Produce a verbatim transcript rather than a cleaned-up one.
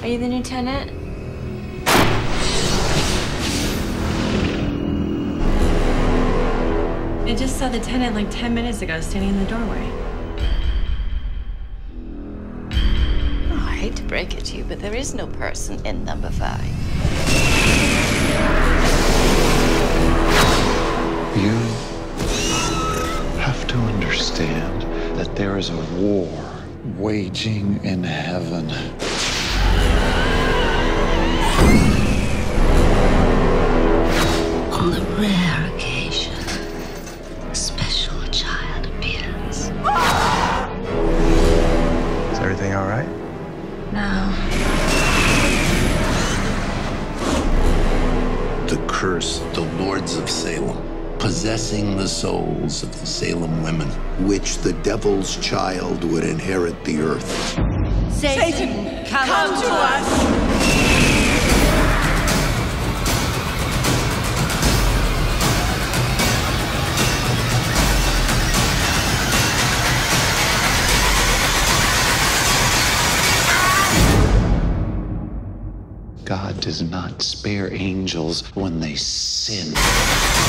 Are you the new tenant? I just saw the tenant like ten minutes ago standing in the doorway. Oh, I hate to break it to you, but there is no person in number five. You have to understand that there is a war waging in heaven. On the rare occasion, a special child appears. Is everything all right? No. The curse, the Lords of Salem, possessing the souls of the Salem women, which the devil's child would inherit the earth. Satan, Satan come, come to us. us! God does not spare angels when they sin.